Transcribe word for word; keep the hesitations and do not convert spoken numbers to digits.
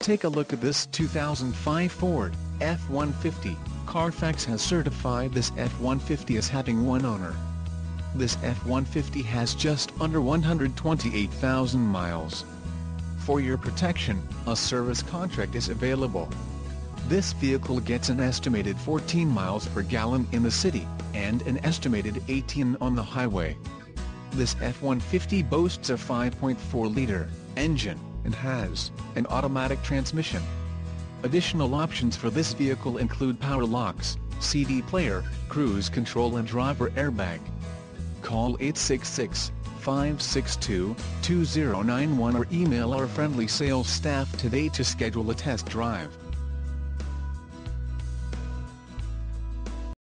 Take a look at this two thousand five Ford F one fifty. Carfax has certified this F one fifty as having one owner. This F one fifty has just under one hundred twenty-eight thousand miles. For your protection, a service contract is available. This vehicle gets an estimated fourteen miles per gallon in the city, and an estimated eighteen on the highway. This F one fifty boasts a five point four liter engine, and has an automatic transmission. Additional options for this vehicle include power locks, C D player, cruise control and driver airbag. Call eight six six, five six two, two zero nine one or email our friendly sales staff today to schedule a test drive.